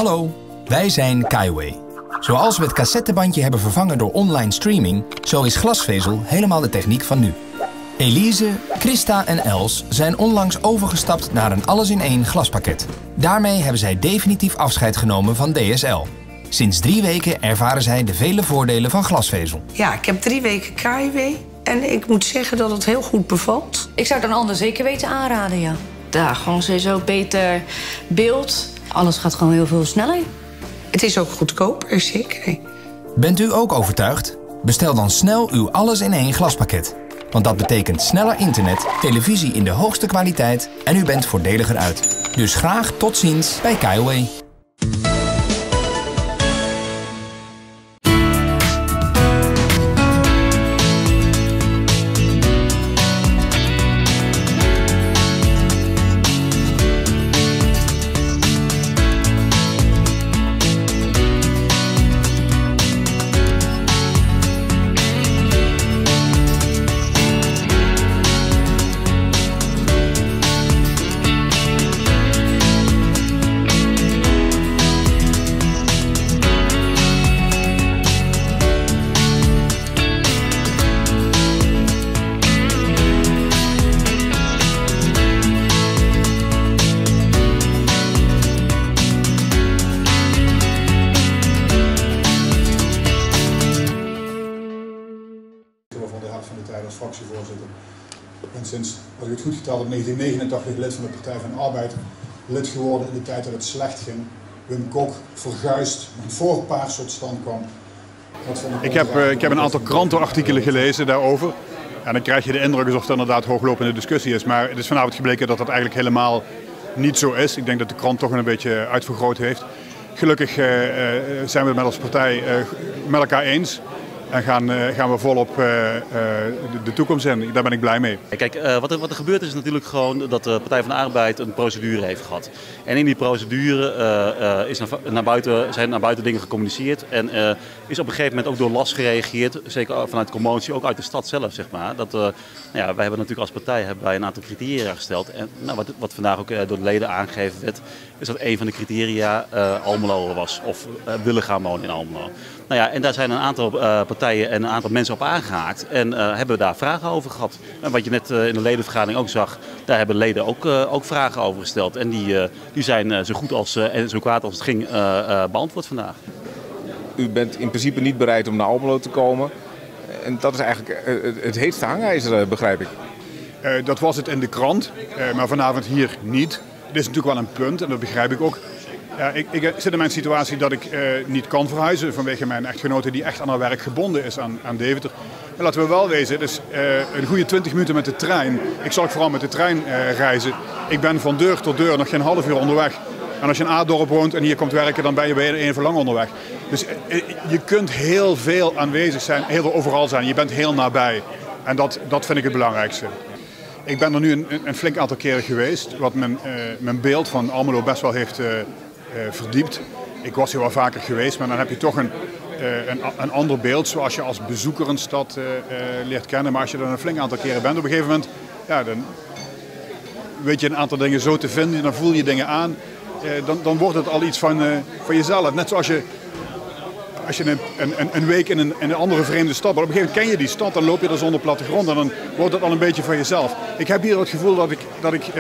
Hallo, wij zijn Kaiway. Zoals we het cassettebandje hebben vervangen door online streaming, zo is glasvezel helemaal de techniek van nu. Elise, Christa en Els zijn onlangs overgestapt naar een alles-in-één glaspakket. Daarmee hebben zij definitief afscheid genomen van DSL. Sinds 3 weken ervaren zij de vele voordelen van glasvezel. Ja, ik heb 3 weken Kaiway en ik moet zeggen dat het heel goed bevalt. Ik zou het een ander zeker weten aanraden, ja. Ja, gewoon sowieso beter beeld. Alles gaat gewoon heel veel sneller. Het is ook goedkoper, zeker. Bent u ook overtuigd? Bestel dan snel uw alles-in-één glaspakket. Want dat betekent sneller internet, televisie in de hoogste kwaliteit en u bent voordeliger uit. Dus graag tot ziens bij Kaiway. Als fractievoorzitter. Ik ben sinds, als ik het goed geteld heb, 1989 lid van de Partij van de Arbeid. Lid geworden in de tijd dat het slecht ging. Wim Kok verguisd, voor Paars tot stand kwam. Ik heb een aantal krantenartikelen gelezen daarover. En dan krijg je de indruk alsof het inderdaad hooglopende discussie is. Maar het is vanavond gebleken dat dat eigenlijk helemaal niet zo is. Ik denk dat de krant toch een beetje uitvergroot heeft. Gelukkig zijn we het met als partij met elkaar eens. En gaan we volop de toekomst in. Daar ben ik blij mee. Kijk, wat er gebeurd is natuurlijk gewoon dat de Partij van de Arbeid een procedure heeft gehad. En in die procedure zijn naar buiten dingen gecommuniceerd. En is op een gegeven moment ook door last gereageerd. Zeker vanuit de commotie, ook uit de stad zelf, zeg maar. Wij hebben natuurlijk als partij een aantal criteria gesteld. En wat vandaag ook door de leden aangegeven werd, is dat een van de criteria Almelo was. Of willen gaan wonen in Almelo. Nou ja, en daar zijn een aantal partijen en een aantal mensen op aangehaakt en hebben we daar vragen over gehad. En wat je net in de ledenvergadering ook zag, daar hebben leden ook vragen over gesteld. En die zijn zo goed en zo kwaad als het ging beantwoord vandaag. U bent in principe niet bereid om naar Almelo te komen. En dat is eigenlijk het heetste hangijzer, begrijp ik. Dat was het in de krant, maar vanavond hier niet. Dit is natuurlijk wel een punt en dat begrijp ik ook. Ja, ik zit in mijn situatie dat ik niet kan verhuizen vanwege mijn echtgenote die echt aan haar werk gebonden is aan Deventer. Maar laten we wel wezen, het is een goede 20 minuten met de trein. Ik zal vooral met de trein reizen. Ik ben van deur tot deur nog geen half uur onderweg. En als je in A-dorp woont en hier komt werken, dan ben je bij even lang onderweg. Dus je kunt heel veel aanwezig zijn, heel veel overal zijn. Je bent heel nabij. En dat vind ik het belangrijkste. Ik ben er nu een flink aantal keren geweest, wat mijn beeld van Almelo best wel heeft verdiept. Ik was hier wel vaker geweest, maar dan heb je toch een ander beeld zoals je als bezoeker een stad leert kennen. Maar als je er een flink aantal keren bent, op een gegeven moment, ja, dan weet je een aantal dingen zo te vinden, dan voel je dingen aan. Dan wordt het al iets van jezelf. Net zoals als je een week in een andere vreemde stad, maar op een gegeven moment ken je die stad, dan loop je er zonder plattegrond en dan wordt het al een beetje van jezelf. Ik heb hier het gevoel dat ik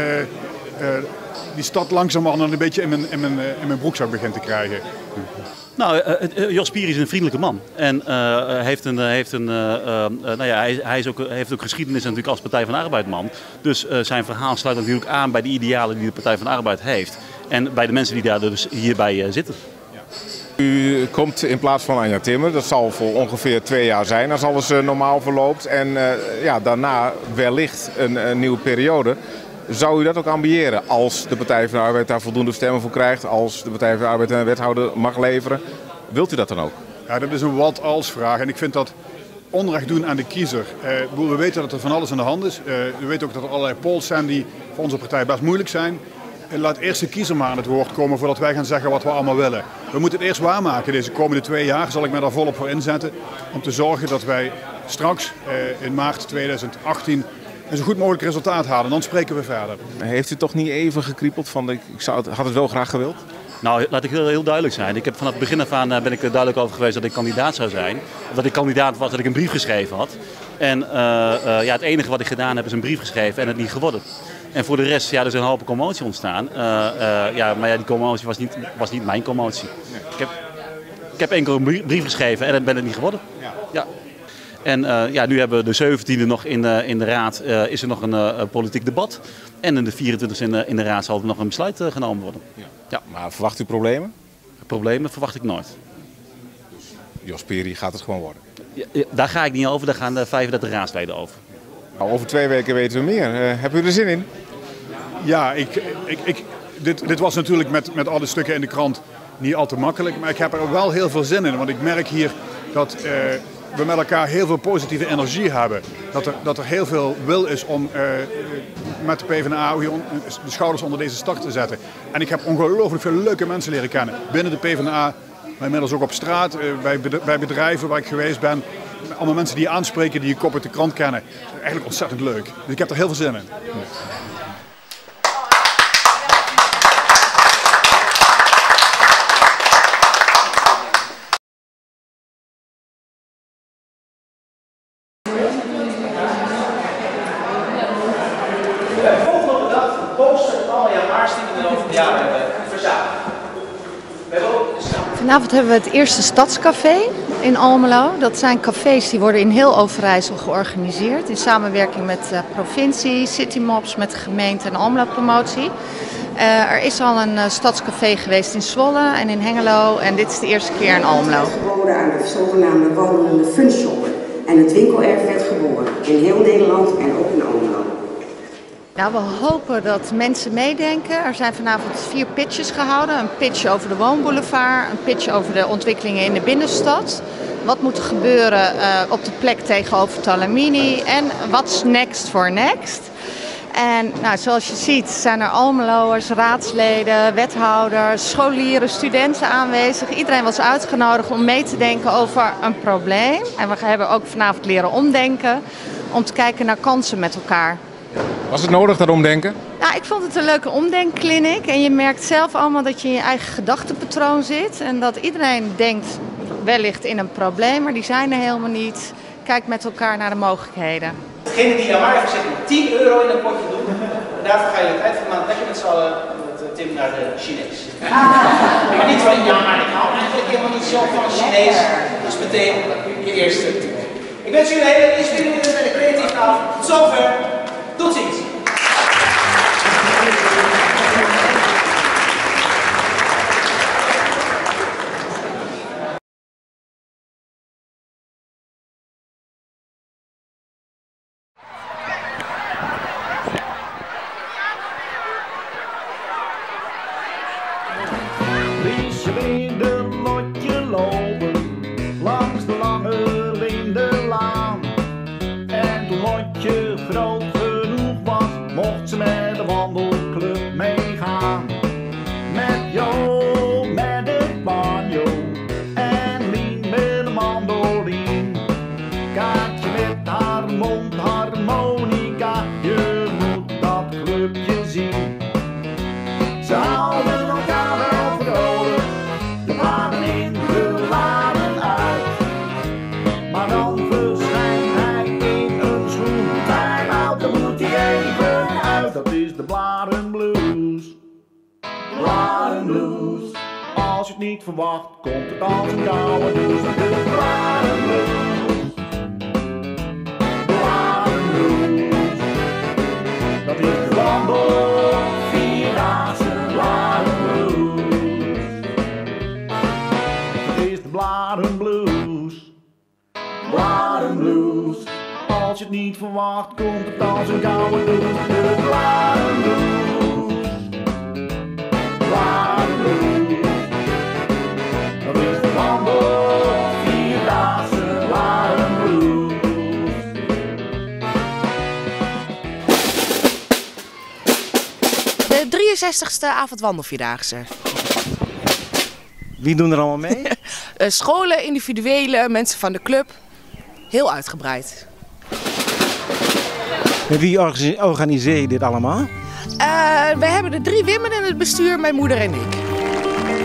die stad langzamerhand een beetje in mijn broekzak begin te krijgen. Nou, Jos Spier is een vriendelijke man. En heeft ook geschiedenis natuurlijk als Partij van de Arbeid man. Dus zijn verhaal sluit natuurlijk aan bij de idealen die de Partij van de Arbeid heeft. En bij de mensen die daar dus hierbij zitten. U komt in plaats van Anja Timmer, dat zal voor ongeveer 2 jaar zijn als alles normaal verloopt. En daarna wellicht een nieuwe periode. Zou u dat ook ambiëren als de Partij van de Arbeid daar voldoende stemmen voor krijgt? Als de Partij van de Arbeid een wethouder mag leveren? Wilt u dat dan ook? Ja, dat is een wat-als vraag en ik vind dat onrecht doen aan de kiezer. We weten dat er van alles aan de hand is. We weten ook dat er allerlei polls zijn die voor onze partij best moeilijk zijn. Laat eerst de kiezer maar aan het woord komen voordat wij gaan zeggen wat we allemaal willen. We moeten het eerst waarmaken. Deze komende 2 jaar zal ik mij daar volop voor inzetten. Om te zorgen dat wij straks in maart 2018 een zo goed mogelijk resultaat halen. Dan spreken we verder. Heeft u toch niet even gekriepeld van had het wel graag gewild? Nou, laat ik heel duidelijk zijn. Ik heb vanaf het begin af aan ben ik er duidelijk over geweest dat ik kandidaat zou zijn. Dat ik kandidaat was, dat ik een brief geschreven had. En het enige wat ik gedaan heb is een brief geschreven en het niet geworden. En voor de rest, er is een hoop commotie ontstaan. Maar die commotie was niet mijn commotie. Ik heb enkel een brief geschreven en dan ben het niet geworden. Ja. En nu hebben we de 17e nog in de raad, is er nog een politiek debat. En in de 24e in de raad zal er nog een besluit genomen worden. Ja. Maar verwacht u problemen? Problemen verwacht ik nooit. Dus Jos Peri gaat het gewoon worden? Daar ga ik niet over, daar gaan de 35 raadsleden over. Nou, over 2 weken weten we meer. Hebt u er zin in? Ja, dit was natuurlijk met alle stukken in de krant niet al te makkelijk. Maar ik heb er wel heel veel zin in. Want ik merk hier dat we met elkaar heel veel positieve energie hebben. Dat er heel veel wil is om met de PvdA de schouders onder deze stok te zetten. En ik heb ongelooflijk veel leuke mensen leren kennen. Binnen de PvdA, maar inmiddels ook op straat, bij bedrijven waar ik geweest ben. Allemaal mensen die je aanspreken, die je kop uit de krant kennen. Eigenlijk ontzettend leuk. Dus ik heb er heel veel zin in. Volgende dag een poster van alle jamaars die we de loop van de jaren hebben verzameld. Vanavond hebben we het eerste Stadscafé in Almelo. Dat zijn cafés die worden in heel Overijssel georganiseerd. In samenwerking met de provincie, Citymobs, met de gemeente en Almelo Promotie. Er is al een Stadscafé geweest in Zwolle en in Hengelo. En dit is de eerste keer in Almelo. Geboren aan de zogenaamde wandelende funshopper. En het winkelerf werd geboren. In heel Nederland en ook in Almelo. Nou, we hopen dat mensen meedenken. Er zijn vanavond 4 pitches gehouden. Een pitch over de woonboulevard, een pitch over de ontwikkelingen in de binnenstad. Wat moet er gebeuren op de plek tegenover Talamini en what's next for next. En zoals je ziet zijn er Almeloers, raadsleden, wethouders, scholieren, studenten aanwezig. Iedereen was uitgenodigd om mee te denken over een probleem. En we hebben ook vanavond leren omdenken om te kijken naar kansen met elkaar. Was het nodig, dat omdenken? Nou, ik vond het een leuke omdenkkliniek. En je merkt zelf allemaal dat je in je eigen gedachtenpatroon zit. En dat iedereen denkt wellicht in een probleem, maar die zijn er helemaal niet. Kijk met elkaar naar de mogelijkheden. Degene die jammer heeft gezegd moet 10 euro in een potje doen. En daarvoor ga je het eind van de maand lekker met z'n allen met Tim naar de Chinees. Maar niet van jammer, ik hou eigenlijk helemaal niet zo van Chinees. Dus meteen je eerste tip. Ik wens jullie een hele inspirerende en creatieve avond. Tot zover. Tot ziens. Liesje weer een lotje lopen langs de lange lindenlaan. En toen Lotje groot genoeg was, mocht ze met de wandelclub meegaan. Met Jo, met het banjo en Lien met de mandoline. Kaatje met haar mondharmonica, je moet dat clubje zien. Ze houden elkaar wel vrolijk, de paarden ingeladen uit. Maar dan verschijnt hij in een schoen, time-out, dan moet hij even uit. Dat is de Blarenblues, Blarenblues. Als je het niet verwacht, komt het als een koude douche. De Blarenblues, Blarenblues. Dat is de wandel, vierdaagse Blarenblues. Dat is de Blarenblues, Blarenblues. Als je het niet verwacht, komt het als een koude douche. De Blarenblues, Blarenblues. Dat is de wandel, vierdaagse Blarenblues. De 63ste avondwandelvierdaagse. Wie doen er allemaal mee? Scholen, individuele, mensen van de club. Heel uitgebreid. Met wie organiseer je dit allemaal? We hebben er 3 women in het bestuur, mijn moeder en ik.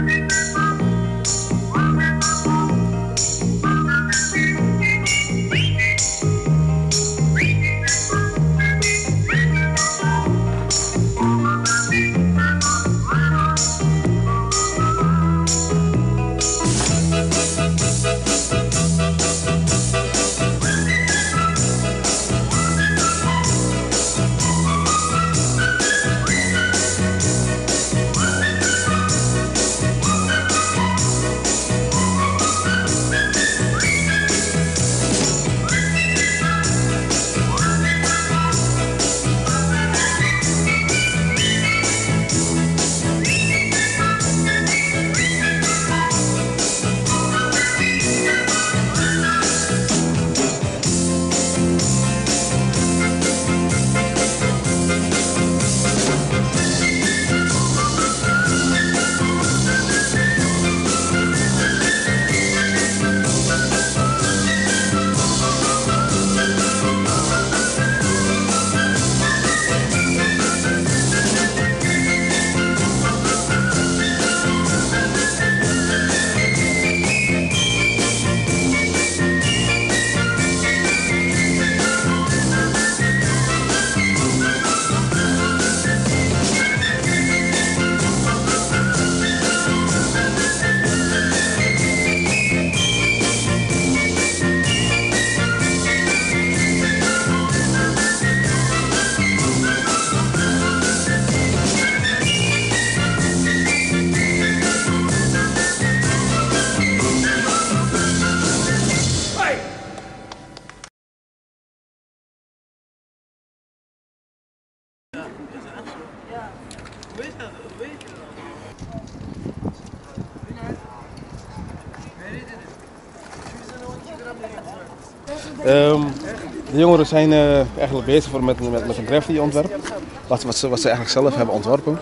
De jongeren zijn eigenlijk bezig met een graffiti ontwerp. Wat ze eigenlijk zelf hebben ontworpen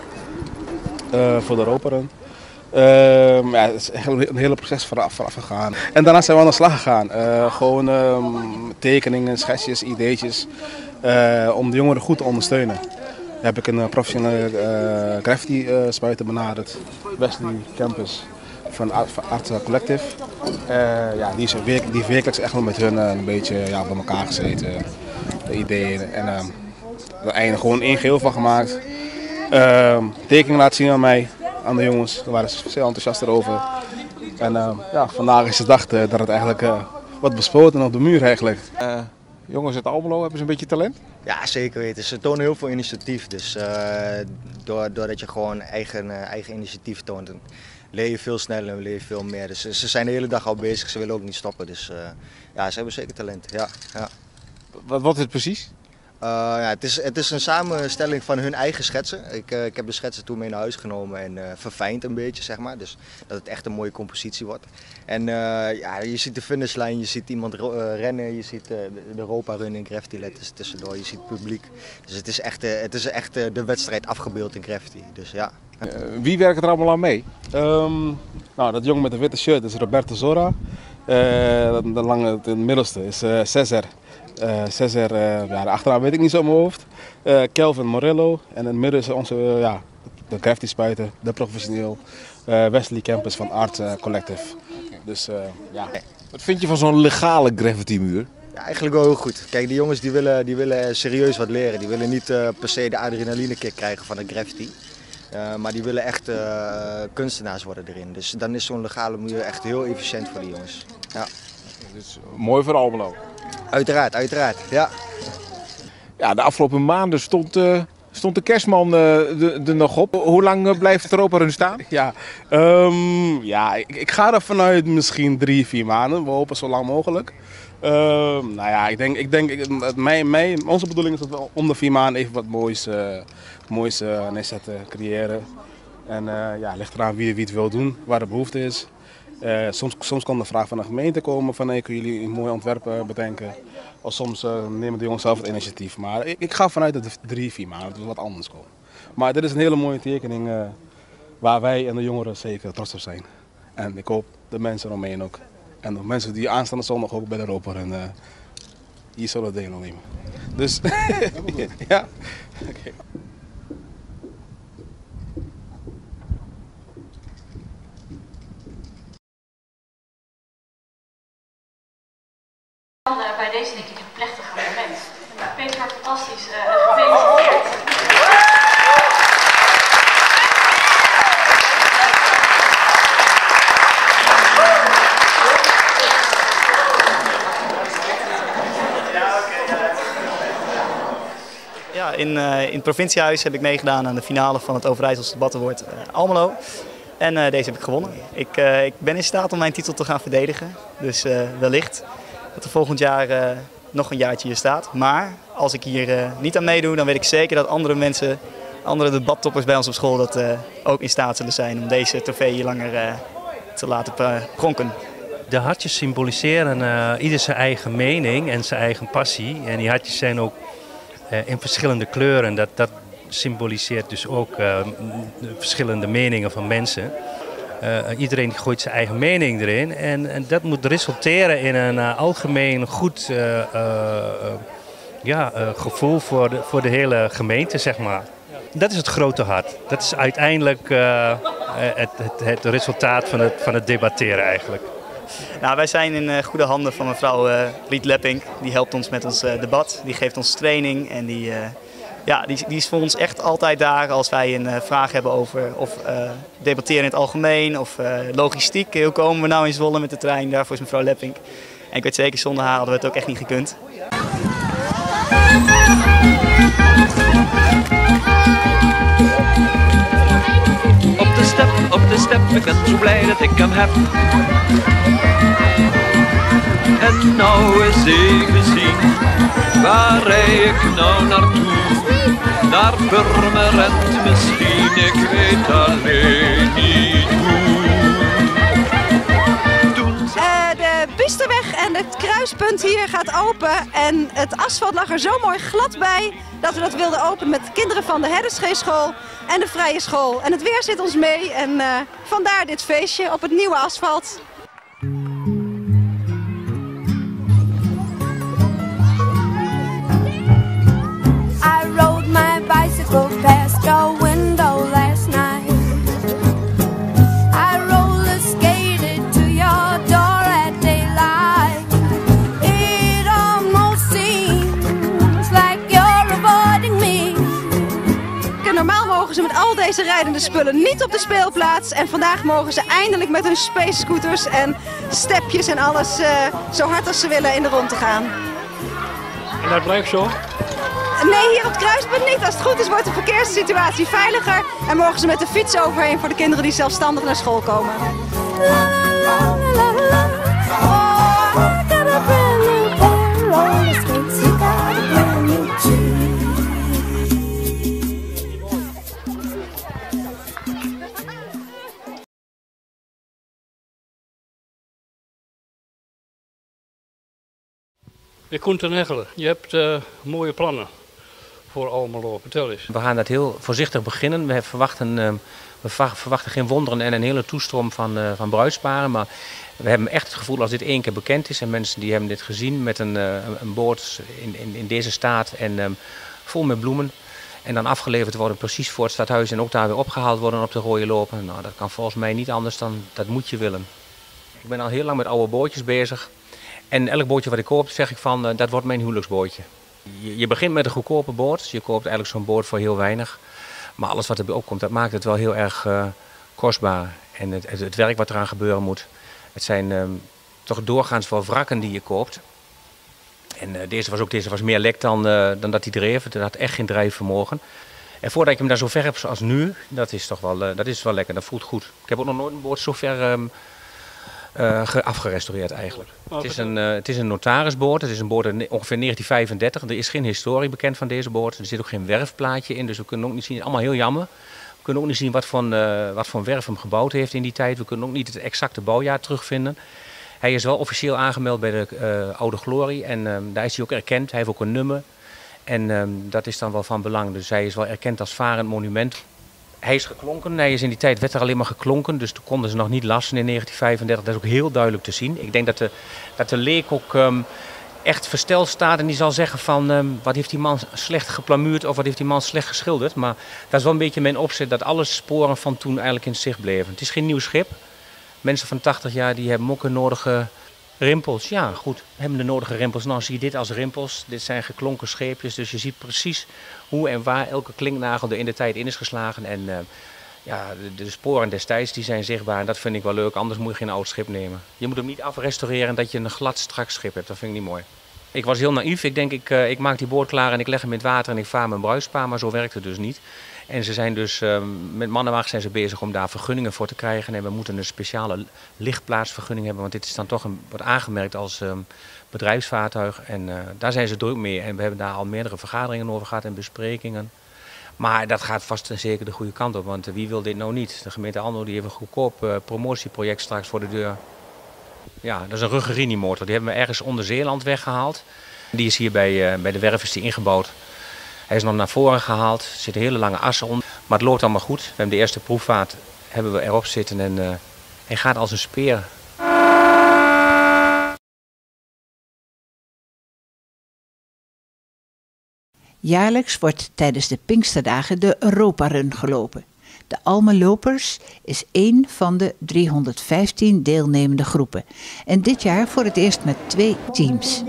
voor de Europa-run. Ja, het is eigenlijk een hele proces vooraf gegaan. En daarna zijn we aan de slag gegaan. Gewoon tekeningen, schetsjes, ideetjes. Om de jongeren goed te ondersteunen. Dan heb ik een professionele graffiti-spuiter benaderd. Wesley Campus van Art Collective. Ja, die heeft wekelijks echt wel met hun een beetje bij elkaar gezeten. De ideeën. En er einde gewoon één geheel van gemaakt. Tekeningen laten zien aan mij, aan de jongens. Daar waren ze zeer enthousiast over. En ja, vandaag is de dag dat het eigenlijk wordt bespoten op de muur eigenlijk. Jongens uit Almelo, hebben ze een beetje talent? Ja, zeker weten. Ze tonen heel veel initiatief. Dus doordat je gewoon eigen initiatief toont, leer je veel sneller en leer je veel meer. Dus ze zijn de hele dag al bezig, ze willen ook niet stoppen. Dus ja, ze hebben zeker talent. Ja, ja. Wat is het precies? Ja, het is een samenstelling van hun eigen schetsen. Ik heb de schetsen toen mee naar huis genomen en verfijnd een beetje, zeg maar. Dus dat het echt een mooie compositie wordt. En ja, je ziet de finishlijn, je ziet iemand rennen, je ziet de Europa-run in graffiti letters tussendoor, je ziet het publiek. Dus het is echt de wedstrijd afgebeeld in graffiti. Dus ja. Wie werkt er allemaal aan mee? Nou, dat jongen met de witte shirt is Roberto Zora. De middelste is Cesar. Cesar, ja, de achternaam weet ik niet zo in mijn hoofd. Kelvin Morello. En in het midden is onze, de graffiti-spuiter, de professioneel. Wesley Campus van Art Collective. Dus, ja. Wat vind je van zo'n legale graffiti-muur? Ja, eigenlijk wel heel goed. Kijk, die jongens die willen serieus wat leren. Die willen niet per se de adrenalinekick krijgen van het graffiti. Maar die willen echt kunstenaars worden erin. Dus dan is zo'n legale muur echt heel efficiënt voor die jongens. Ja. Dus mooi voor Almelo. Uiteraard, uiteraard, ja. Ja, de afgelopen maanden stond de kerstman er nog op. Hoe lang blijft het erop erin staan? Ja, ik ga er vanuit misschien 3-4 maanden. We hopen zo lang mogelijk. Nou ja, ik denk onze bedoeling is dat we om de 4 maanden even wat moois neerzetten, creëren. En ja, ligt eraan wie het wil doen, waar de behoefte is. Soms kan de vraag van de gemeente komen van hey, kunnen jullie een mooi ontwerp bedenken. Of soms nemen de jongens zelf het initiatief. Maar ik ga vanuit dat het 3-4 maanden dat er wat anders komt. Maar dit is een hele mooie tekening waar wij en de jongeren zeker trots op zijn. En ik hoop de mensen omheen ook. En de mensen die aanstaande zondag ook bij de Europa hier zullen deelnemen. Dus ja, oké. is denk ik het plechtige moment. Peter, fantastisch. Gefeliciteerd. Ja, in het provinciehuis heb ik meegedaan aan de finale van het Overijsselse Debattenwoord Almelo. En deze heb ik gewonnen. Ik ben in staat om mijn titel te gaan verdedigen. Dus wellicht dat er volgend jaar nog een jaartje hier staat. Maar als ik hier niet aan meedoe, dan weet ik zeker dat andere mensen, andere debattoppers bij ons op school, dat ook in staat zullen zijn om deze trofee hier langer te laten pronken. De hartjes symboliseren ieder zijn eigen mening en zijn eigen passie. En die hartjes zijn ook in verschillende kleuren. Dat symboliseert dus ook verschillende meningen van mensen. Iedereen gooit zijn eigen mening erin. En dat moet resulteren in een algemeen goed gevoel voor de hele gemeente, zeg maar. Dat is het grote hart. Dat is uiteindelijk het resultaat van het debatteren eigenlijk. Nou, wij zijn in goede handen van mevrouw Riet Lepping. Die helpt ons met ons debat, die geeft ons training en die is voor ons echt altijd daar als wij een vraag hebben over of debatteren in het algemeen of logistiek. Hoe komen we nou in Zwolle met de trein? Daarvoor is mevrouw Lepping. En ik weet zeker, zonder haar hadden we het ook echt niet gekund. Op de step, ik ben zo blij dat ik hem heb. En nou eens even zien, waar rij ik nou naartoe? Naar Purmerend misschien, ik weet alleen niet hoe. De Bisterweg en het kruispunt hier gaat open en het asfalt lag er zo mooi glad bij dat we dat wilden openen met de kinderen van de Herderscheeschool en de Vrije School. En het weer zit ons mee en vandaar dit feestje op het nieuwe asfalt. I rode my bicycle past your window last night. I roller skated to your door at daylight. It almost seems like you're avoiding me. Normaal mogen ze met al deze rijdende spullen niet op de speelplaats. En vandaag mogen ze eindelijk met hun space scooters en stepjes en alles zo hard als ze willen in de rondte gaan. En dat blijft zo? Nee, hier op het kruispunt niet. Als het goed is wordt de verkeerssituatie veiliger. En mogen ze met de fiets overheen voor de kinderen die zelfstandig naar school komen. Ik Koen ten Hegelen, je hebt mooie plannen voor Almelo. Vertel eens. We gaan dat heel voorzichtig beginnen. We verwachten geen wonderen en een hele toestroom van bruidsparen. Maar we hebben echt het gevoel als dit één keer bekend is en mensen die hebben dit gezien met een boot in deze staat en vol met bloemen. En dan afgeleverd worden precies voor het stadhuis en ook daar weer opgehaald worden op de rode lopen. Nou, dat kan volgens mij niet anders dan dat moet je willen. Ik ben al heel lang met oude bootjes bezig. En elk bootje wat ik koop, zeg ik van, dat wordt mijn huwelijksbootje. Je begint met een goedkope boot. Je koopt eigenlijk zo'n boot voor heel weinig. Maar alles wat erbij opkomt, dat maakt het wel heel erg kostbaar. En het werk wat eraan gebeuren moet. Het zijn toch doorgaans wel wrakken die je koopt. En deze was meer lek dan dat hij dreef. Het had echt geen drijfvermogen. En voordat ik hem daar zo ver heb als nu, dat is toch wel, dat is wel lekker. Dat voelt goed. Ik heb ook nog nooit een boot zo ver afgerestaureerd eigenlijk. Het is een notarisboot. Het is een boot uit ongeveer 1935. Er is geen historie bekend van deze boot. Er zit ook geen werfplaatje in, dus we kunnen ook niet zien. Allemaal heel jammer. We kunnen ook niet zien wat voor werf hem gebouwd heeft in die tijd. We kunnen ook niet het exacte bouwjaar terugvinden. Hij is wel officieel aangemeld bij de Oude Glorie en daar is hij ook erkend. Hij heeft ook een nummer en dat is dan wel van belang. Dus hij is wel erkend als varend monument. Hij is geklonken. Hij is in die tijd werd er alleen maar geklonken, dus toen konden ze nog niet lassen in 1935. Dat is ook heel duidelijk te zien. Ik denk dat de leek ook echt versteld staat en die zal zeggen van wat heeft die man slecht geplamuurd of wat heeft die man slecht geschilderd. Maar dat is wel een beetje mijn opzet dat alle sporen van toen eigenlijk in zicht bleven. Het is geen nieuw schip. Mensen van 80 jaar die hebben ook een nodige Rimpels, ja goed. We hebben de nodige rimpels. Nou zie je dit als rimpels. Dit zijn geklonken scheepjes. Dus je ziet precies hoe en waar elke klinknagel er in de tijd in is geslagen. En de sporen destijds die zijn zichtbaar. En dat vind ik wel leuk. Anders moet je geen oud schip nemen. Je moet hem niet afrestaureren dat je een glad strak schip hebt. Dat vind ik niet mooi. Ik was heel naïef. Ik denk ik maak die boot klaar en ik leg hem in het water en ik vaar mijn bruispaar. Maar zo werkt het dus niet. En ze zijn dus met mannenwagen zijn ze bezig om daar vergunningen voor te krijgen. En we moeten een speciale lichtplaatsvergunning hebben. Want dit is dan toch wordt aangemerkt als bedrijfsvaartuig. En daar zijn ze druk mee. En we hebben daar al meerdere vergaderingen over gehad en besprekingen. Maar dat gaat vast en zeker de goede kant op. Want wie wil dit nou niet? De gemeente Almelo die heeft een goedkoop promotieproject straks voor de deur. Ja, dat is een Ruggerini-motor. Die hebben we ergens onder Zeeland weggehaald. Die is hier bij de werf is die ingebouwd. Hij is nog naar voren gehaald. Er zitten hele lange assen onder. Maar het loopt allemaal goed. We hebben de eerste proefvaart hebben we erop zitten en hij gaat als een speer. Jaarlijks wordt tijdens de Pinksterdagen de Europa Run gelopen. De Almelopers is één van de 315 deelnemende groepen. En dit jaar voor het eerst met 2 teams.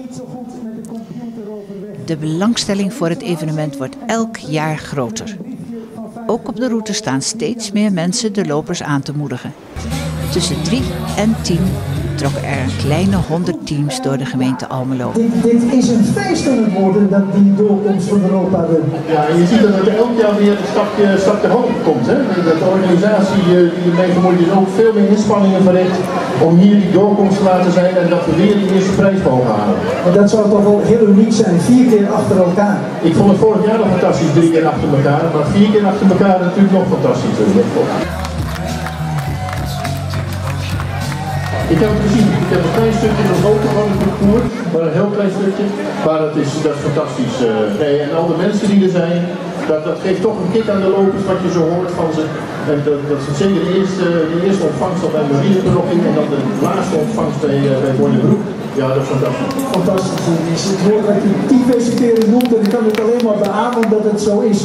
De belangstelling voor het evenement wordt elk jaar groter. Ook op de route staan steeds meer mensen de lopers aan te moedigen. Tussen 3 en 10 trokken er een kleine 100 teams door de gemeente Almelo. Dit is een feest aan het worden, dat die doorkomst van Europa Run. Ja, en je ziet dat het elk jaar weer een stapje hoger komt. Hè? Dat de organisatie die ermee gemoeid is ook veel meer inspanningen verricht om hier die doorkomst te laten zijn en dat we weer die eerste prijs mogen halen. Maar dat zou toch wel heel uniek zijn, 4 keer achter elkaar. Ik vond het vorig jaar nog fantastisch, 3 keer achter elkaar, maar 4 keer achter elkaar natuurlijk nog fantastisch. Ik heb het gezien, ik heb een klein stukje nog boven van het parcours, maar een heel klein stukje, maar dat is fantastisch. En al de mensen die er zijn, dat geeft toch een kick aan de lopers wat je zo hoort van ze. En dat is zeker de eerste ontvangst al bij Marie er nog in en dan de laatste ontvangst bij Bornebroek. Ja, dat is fantastisch. Fantastisch. Het woord dat je 10 feliciteren noemt en ik kan het alleen maar beamen dat het zo is.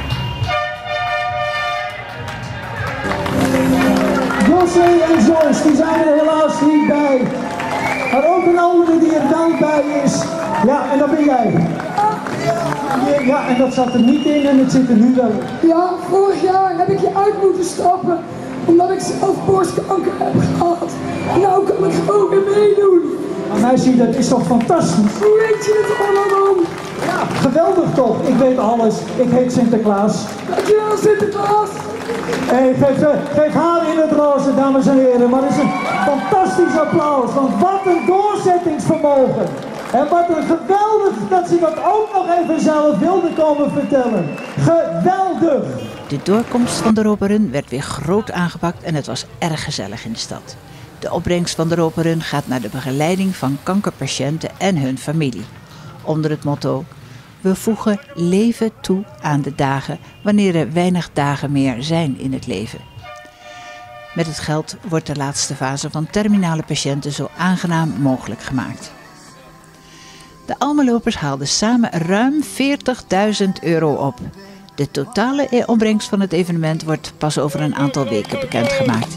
José en Joyce, die zijn er helaas niet bij. Maar ook een andere die er wel bij is. Ja, en dat ben jij. Ja, en dat zat er niet in en het zit er nu wel in. Ja, vorig jaar heb ik je uit moeten stappen. Omdat ik zelf borstkanker heb gehad. Nou kan ik gewoon weer meedoen. Maar meisje, dat is toch fantastisch? Hoe weet je het allemaal? Ja, geweldig toch. Ik weet alles. Ik heet Sinterklaas. Dankjewel, Sinterklaas. Hey, geef haar in het roze, dames en heren. Maar het is een fantastisch applaus. Want wat een doorzettingsvermogen. En wat een geweldig dat ze dat ook nog even zelf wilde komen vertellen. Geweldig! De doorkomst van de Europa Run werd weer groot aangepakt en het was erg gezellig in de stad. De opbrengst van de Europa Run gaat naar de begeleiding van kankerpatiënten en hun familie. Onder het motto: we voegen leven toe aan de dagen wanneer er weinig dagen meer zijn in het leven. Met het geld wordt de laatste fase van terminale patiënten zo aangenaam mogelijk gemaakt. De Almelopers haalden samen ruim €40.000 op. De totale opbrengst van het evenement wordt pas over een aantal weken bekendgemaakt.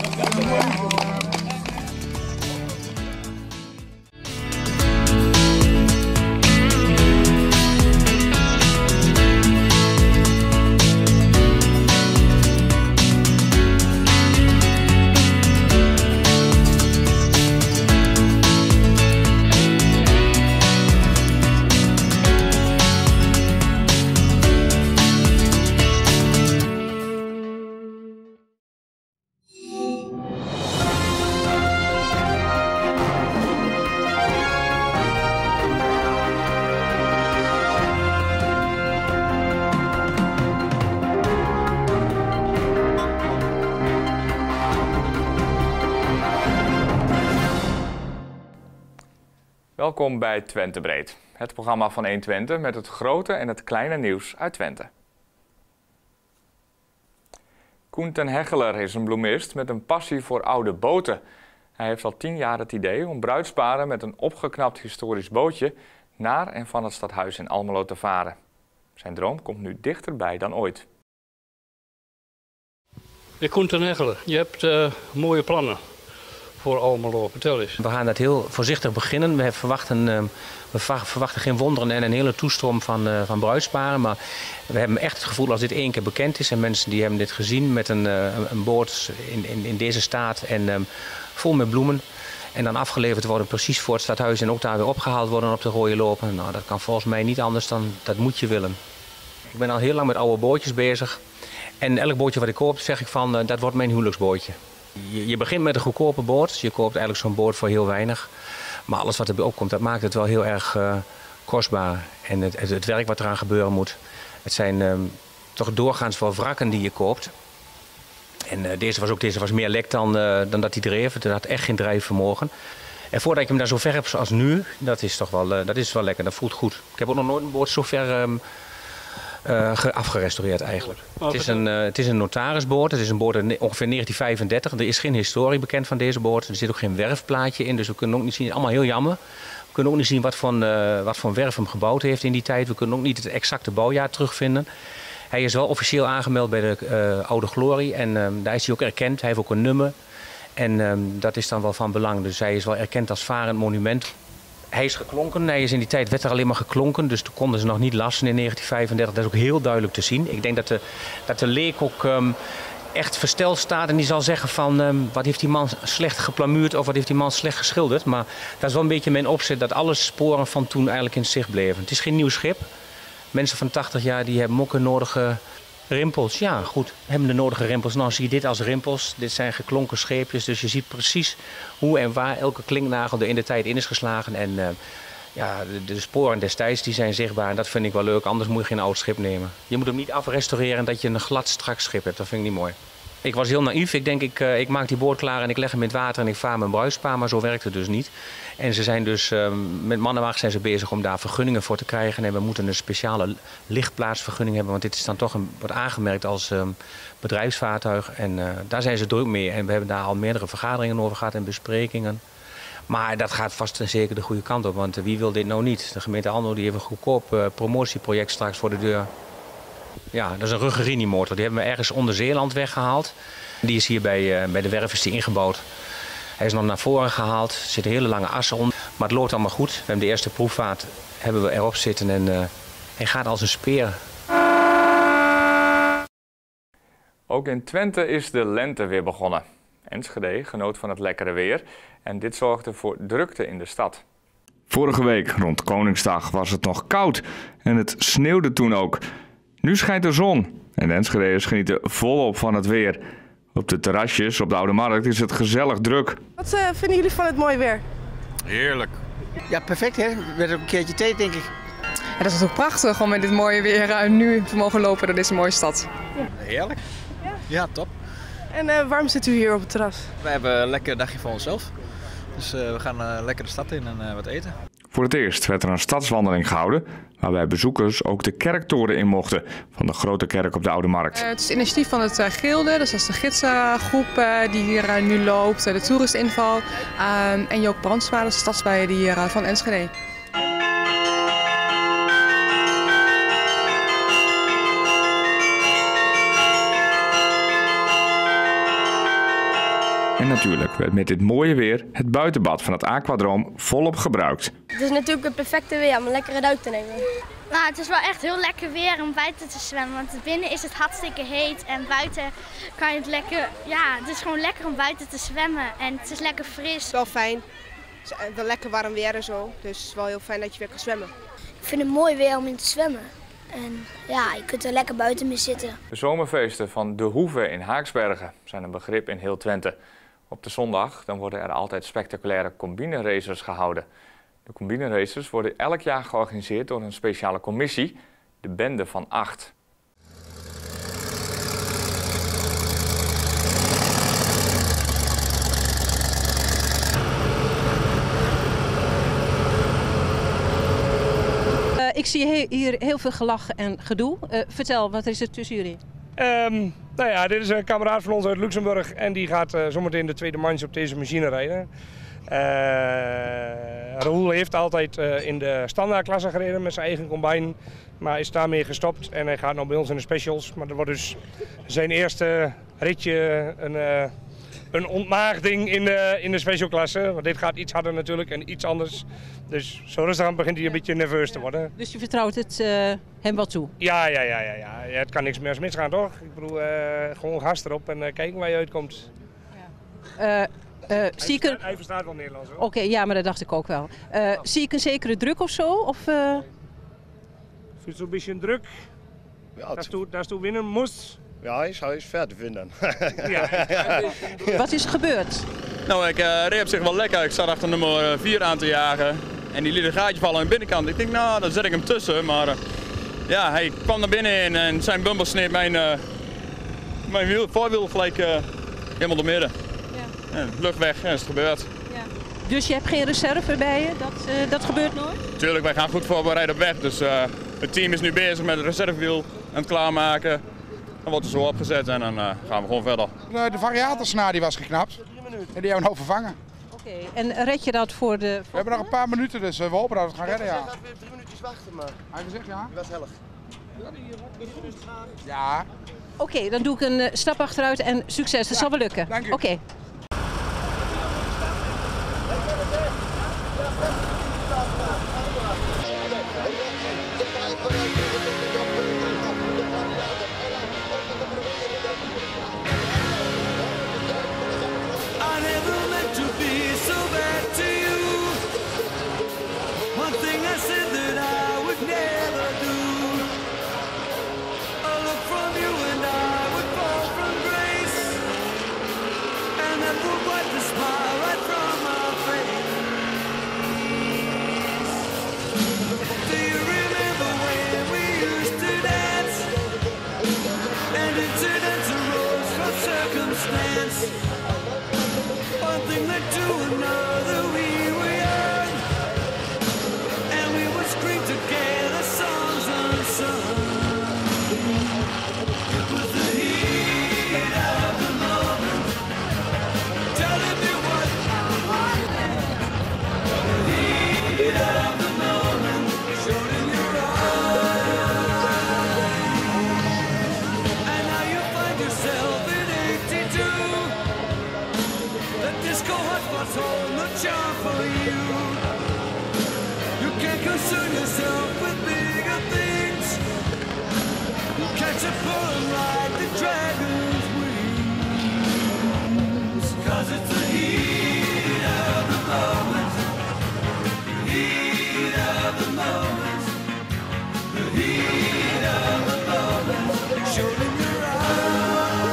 Welkom bij Twente Breed, het programma van 1 Twente met het grote en het kleine nieuws uit Twente. Koen ten Heggeler is een bloemist met een passie voor oude boten. Hij heeft al 10 jaar het idee om bruidsparen met een opgeknapt historisch bootje naar en van het stadhuis in Almelo te varen. Zijn droom komt nu dichterbij dan ooit. Koen ten Heggeler, je hebt mooie plannen voor Almelo? Vertel eens. We gaan dat heel voorzichtig beginnen. We verwachten geen wonderen en een hele toestroom van bruidsparen. Maar we hebben echt het gevoel als dit 1 keer bekend is en mensen die hebben dit gezien met een boot in deze staat en vol met bloemen. En dan afgeleverd worden precies voor het stadhuis en ook daar weer opgehaald worden op de rode lopen. Nou, dat kan volgens mij niet anders dan dat moet je willen. Ik ben al heel lang met oude bootjes bezig. En elk bootje wat ik koop, zeg ik van dat wordt mijn huwelijksbootje. Je begint met een goedkope boot. Je koopt eigenlijk zo'n boot voor heel weinig. Maar alles wat erbij opkomt, dat maakt het wel heel erg kostbaar. En het werk wat eraan gebeuren moet. Het zijn toch doorgaans wel wrakken die je koopt. En deze was meer lek dan dat hij dreef. Het had echt geen drijfvermogen. En voordat ik hem daar zo ver heb als nu, dat is wel lekker. Dat voelt goed. Ik heb ook nog nooit een boot zo ver afgerestaureerd eigenlijk. Het is een notarisboot. Het is een boot uit ongeveer 1935. Er is geen historie bekend van deze boot. Er zit ook geen werfplaatje in, dus we kunnen ook niet zien. Allemaal heel jammer. We kunnen ook niet zien wat voor werf hem gebouwd heeft in die tijd. We kunnen ook niet het exacte bouwjaar terugvinden. Hij is wel officieel aangemeld bij de Oude Glorie en daar is hij ook erkend. Hij heeft ook een nummer en dat is dan wel van belang. Dus hij is wel erkend als varend monument. Hij is geklonken. Hij is in die tijd werd er alleen maar geklonken, dus toen konden ze nog niet lassen in 1935. Dat is ook heel duidelijk te zien. Ik denk dat de leek ook echt versteld staat en die zal zeggen van wat heeft die man slecht geplamuurd of wat heeft die man slecht geschilderd. Maar dat is wel een beetje mijn opzet dat alle sporen van toen eigenlijk in zicht bleven. Het is geen nieuw schip. Mensen van 80 jaar die hebben ook een nodige rimpels. Ja, goed, hebben de nodige rimpels. Nou zie je dit als rimpels. Dit zijn geklonken scheepjes, dus je ziet precies hoe en waar elke klinknagel er in de tijd in is geslagen. En de sporen destijds die zijn zichtbaar en dat vind ik wel leuk. Anders moet je geen oud schip nemen. Je moet hem niet afrestaureren dat je een glad strak schip hebt. Dat vind ik niet mooi. Ik was heel naïef. Ik denk, ik maak die boot klaar en ik leg hem in het water en ik vaar mijn bruispaar. Maar zo werkt het dus niet. En ze zijn dus, met mannenwagen zijn ze bezig om daar vergunningen voor te krijgen. En we moeten een speciale lichtplaatsvergunning hebben. Want dit is dan toch wordt aangemerkt als bedrijfsvaartuig. En daar zijn ze druk mee. En we hebben daar al meerdere vergaderingen over gehad en besprekingen. Maar dat gaat vast en zeker de goede kant op. Want wie wil dit nou niet? De gemeente Almelo die heeft een goedkoop promotieproject straks voor de deur. Ja, dat is een Ruggerini-motor. Die hebben we ergens onder Zeeland weggehaald. Die is hier bij de werf is die ingebouwd. Hij is nog naar voren gehaald. Er zitten hele lange assen onder. Maar het loopt allemaal goed. We hebben de eerste proefvaart hebben we erop zitten en hij gaat als een speer. Ook in Twente is de lente weer begonnen. Enschede genoot van het lekkere weer en dit zorgde voor drukte in de stad. Vorige week rond Koningsdag was het nog koud en het sneeuwde toen ook. Nu schijnt de zon en de Enschedeërs genieten volop van het weer. Op de terrasjes op de Oude Markt is het gezellig druk. Wat vinden jullie van het mooie weer? Heerlijk. Ja, perfect hè. We werden ook een keertje tijd, denk ik. Ja, dat is toch prachtig om met dit mooie weer nu te mogen lopen door deze mooie stad. Ja. Heerlijk. Ja, top. En waarom zit u hier op het terras? We hebben een lekker dagje voor onszelf. Dus we gaan lekker de stad in en wat eten. Voor het eerst werd er een stadswandeling gehouden, waarbij bezoekers ook de kerktoren in mochten van de grote kerk op de Oude Markt. Het is initiatief van het Gilde, dus dat is de gidsgroep die hier nu loopt, de toeristeninval. En Joop Brandsma, de stadsbijen die hier van Enschede. En natuurlijk werd met dit mooie weer het buitenbad van het Aquadroom volop gebruikt. Het is natuurlijk het perfecte weer om een lekkere duik te nemen. Nou, het is wel echt heel lekker weer om buiten te zwemmen, want binnen is het hartstikke heet en buiten kan je het lekker, ja, het is gewoon lekker om buiten te zwemmen en het is lekker fris. Het is wel fijn, het is wel lekker warm weer en zo, dus het is wel heel fijn dat je weer kan zwemmen. Ik vind het mooi weer om in te zwemmen en ja, je kunt er lekker buiten mee zitten. De zomerfeesten van De Hoeve in Haaksbergen zijn een begrip in heel Twente. Op de zondag dan worden er altijd spectaculaire combine-races gehouden. De combine-races worden elk jaar georganiseerd door een speciale commissie, de Bende van 8. Ik zie hier heel veel gelach en gedoe. Vertel, wat is er tussen jullie? Nou ja, dit is een kameraad van ons uit Luxemburg en die gaat zometeen de tweede manche op deze machine rijden. Raoul heeft altijd in de standaardklasse gereden met zijn eigen combine, maar is daarmee gestopt en hij gaat nu bij ons in de specials. Maar dat wordt dus zijn eerste ritje, een ontmaagding in de specialklasse. Want dit gaat iets harder natuurlijk en iets anders. Dus zo rustig begint hij een beetje nerveus te worden. Dus je vertrouwt het hem wel toe? Ja. Het kan niks meer misgaan, toch? Ik bedoel, gewoon gas erop en kijken waar je uitkomt. Hij verstaat wel Nederlands, hoor. Oké, ja, maar dat dacht ik ook wel. Zie ik een zekere druk of zo? Of, Vind je zo'n beetje druk? Ja, dat je winnen moest? Ja, hij is ver te vinden. Wat is er gebeurd? Nou, ik reed op zich wel lekker. Ik zat achter nummer 4 aan te jagen. En die liet een gaatje vallen aan de binnenkant. Ik denk, nou, dan zet ik hem tussen. Maar ja, hij kwam naar binnen in en zijn bumper sneed mijn voorwiel gelijk helemaal door midden. Ja. En lucht weg en is het gebeurd. Ja. Dus je hebt geen reserve bij je? Dat gebeurt nooit? Tuurlijk, wij gaan goed voorbereid op weg. Dus het team is nu bezig met het reservewiel aan het klaarmaken. Dan wordt er zo opgezet en dan gaan we gewoon verder. De variatorsnaar die was geknapt en die hebben we nou vervangen. Oké, en red je dat voor de... We hebben nog een paar minuten, dus we hopen dat we het gaan redden, ja. Hij gaat weer 3 minuutjes wachten, maar... Hij gezegd, ja? Die was hellig. Ja. Oké, dan doe ik een stap achteruit en succes. Dat zal wel lukken. Dank u. Oké. One thing led to another, we were young, and we would scream together songs unsung. It was the heat of the moment, telling me what I wanted. The heat of the moment, showed in your eyes, and now you find yourself in 82. The disco hotspot's hold no charm for you. You can't concern yourself with bigger things. You catch a pull and ride the dragon's wings. 'Cause it's the heat of the moment. The heat of the moment. The heat of the moment. Showed in your eyes.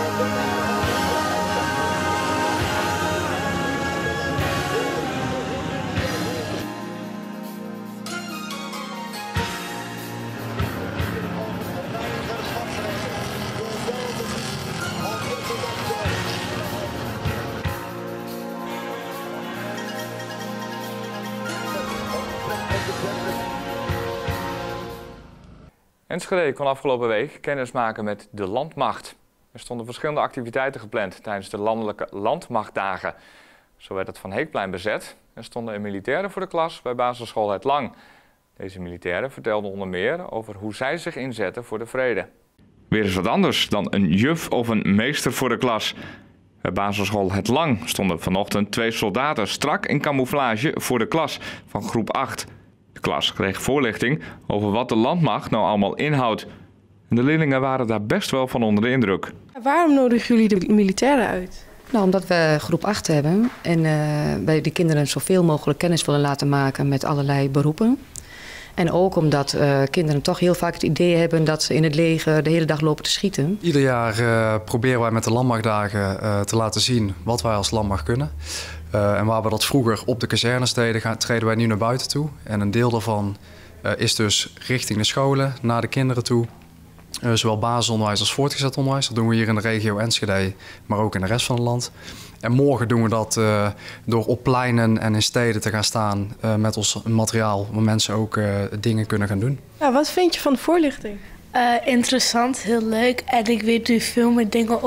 Enschede kon afgelopen week kennis maken met de Landmacht. Er stonden verschillende activiteiten gepland tijdens de landelijke Landmachtdagen. Zo werd het Van Heekplein bezet en stonden er militairen voor de klas bij basisschool Het Lang. Deze militairen vertelden onder meer over hoe zij zich inzetten voor de vrede. Weer eens wat anders dan een juf of een meester voor de klas. Bij basisschool Het Lang stonden vanochtend 2 soldaten strak in camouflage voor de klas van groep 8. De klas kreeg voorlichting over wat de Landmacht nou allemaal inhoudt. En de leerlingen waren daar best wel van onder de indruk. Waarom nodigen jullie de militairen uit? Nou, omdat we groep 8 hebben en wij de kinderen zoveel mogelijk kennis willen laten maken met allerlei beroepen. En ook omdat kinderen toch heel vaak het idee hebben dat ze in het leger de hele dag lopen te schieten. Ieder jaar proberen wij met de Landmachtdagen te laten zien wat wij als landmacht kunnen. En waar we dat vroeger op de kazernes deden, treden wij nu naar buiten toe. En een deel daarvan is dus richting de scholen, naar de kinderen toe. Zowel basisonderwijs als voortgezet onderwijs. Dat doen we hier in de regio Enschede, maar ook in de rest van het land. En morgen doen we dat door op pleinen en in steden te gaan staan met ons materiaal, waar mensen ook dingen kunnen gaan doen. Ja, wat vind je van de voorlichting? Interessant, heel leuk. En ik weet nu veel meer dingen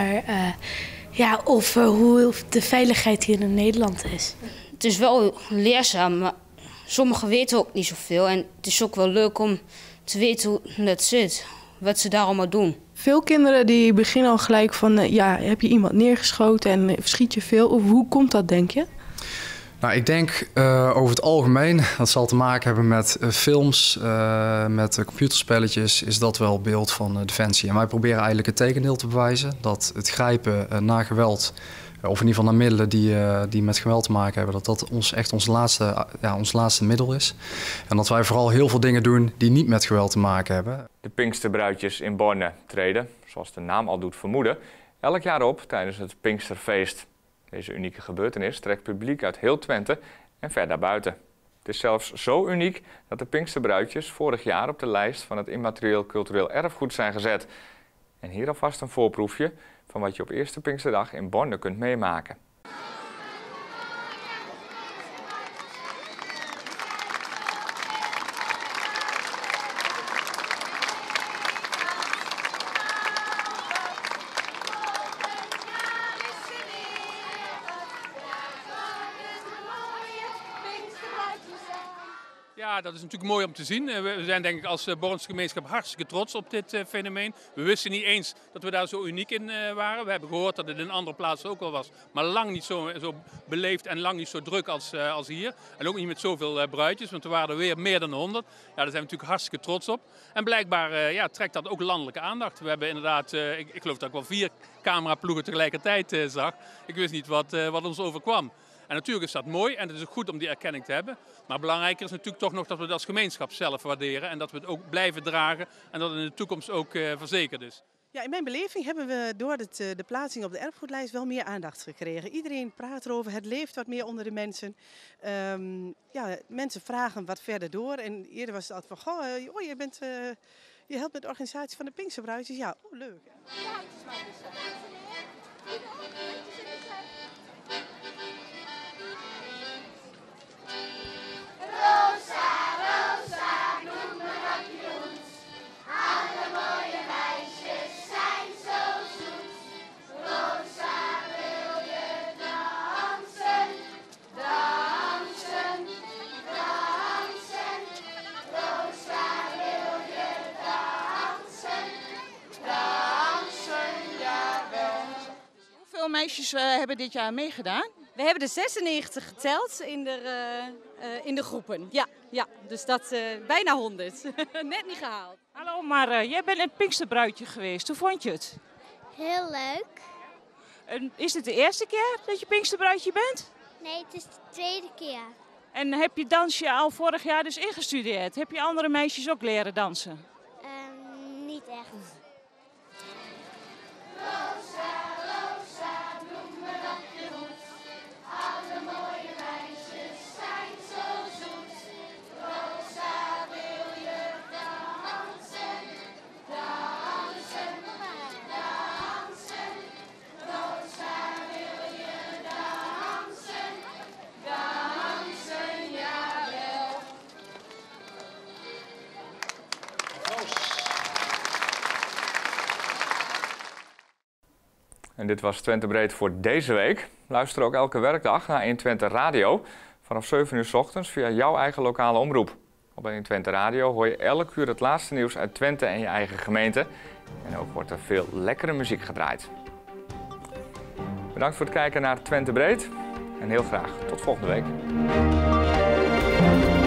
over hoe de veiligheid hier in Nederland is. Het is wel leerzaam, maar sommigen weten ook niet zoveel. En het is ook wel leuk om te weten hoe het zit. wat ze daar allemaal doen. Veel kinderen die beginnen al gelijk van, heb je iemand neergeschoten en verschiet je veel? Of hoe komt dat, denk je? Nou, ik denk over het algemeen, dat zal te maken hebben met films, met computerspelletjes, is dat wel beeld van Defensie. En wij proberen eigenlijk het tegendeel te bewijzen, dat het grijpen naar geweld, of in ieder geval naar middelen die met geweld te maken hebben, dat echt ons laatste middel is. En dat wij vooral heel veel dingen doen die niet met geweld te maken hebben. De Pinksterbruidjes in Borne treden, zoals de naam al doet vermoeden, elk jaar op tijdens het Pinksterfeest. Deze unieke gebeurtenis trekt publiek uit heel Twente en ver daarbuiten. Het is zelfs zo uniek dat de Pinksterbruidjes vorig jaar op de lijst van het immaterieel cultureel erfgoed zijn gezet. En hier alvast een voorproefje van wat je op eerste Pinksterdag in Borne kunt meemaken. Ja, dat is natuurlijk mooi om te zien. We zijn denk ik als Bornse gemeenschap hartstikke trots op dit fenomeen. We wisten niet eens dat we daar zo uniek in waren. We hebben gehoord dat het in andere plaatsen ook wel was. Maar lang niet zo beleefd en lang niet zo druk als hier. En ook niet met zoveel bruidjes, want er waren er weer meer dan 100. Ja, daar zijn we natuurlijk hartstikke trots op. En blijkbaar trekt dat ook landelijke aandacht. We hebben inderdaad, ik geloof dat ik wel 4 cameraploegen tegelijkertijd zag. Ik wist niet wat ons overkwam. En natuurlijk is dat mooi en het is ook goed om die erkenning te hebben. Maar belangrijker is natuurlijk toch nog dat we het als gemeenschap zelf waarderen. En dat we het ook blijven dragen en dat het in de toekomst ook verzekerd is. Ja, in mijn beleving hebben we door de plaatsing op de erfgoedlijst wel meer aandacht gekregen. Iedereen praat erover, het leeft wat meer onder de mensen. Mensen vragen wat verder door. En eerder was het altijd van, je helpt met de organisatie van de Pinksterbruidjes. Ja, leuk. Rosa, Rosa, bloemenrapioens. Alle mooie meisjes zijn zo zoet. Rosa, wil je dansen? Dansen, dansen. Rosa, wil je dansen? Dansen, jawel. Hoeveel meisjes hebben dit jaar meegedaan? We hebben er 96 geteld in de groepen. Ja, dus dat bijna 100. Net niet gehaald. Hallo, maar jij bent een Pinksterbruidje geweest. Hoe vond je het? Heel leuk. En is dit de eerste keer dat je Pinksterbruidje bent? Nee, het is de tweede keer. En heb je dansje al vorig jaar dus ingestudeerd? Heb je andere meisjes ook leren dansen? Niet echt. Rosa, Rosa, bloemenrapioens. Alle mooie meisjes zijn zo zoet. Rosa, wil je dansen? Dansen, dansen. Rosa, wil je dansen? Dansen, jawel. En dit was Twente Breed voor deze week. Luister ook elke werkdag naar 120 Radio vanaf 7 uur 's ochtends via jouw eigen lokale omroep. Op 120 Radio hoor je elk uur het laatste nieuws uit Twente en je eigen gemeente. En ook wordt er veel lekkere muziek gedraaid. Bedankt voor het kijken naar Twente Breed en heel graag tot volgende week.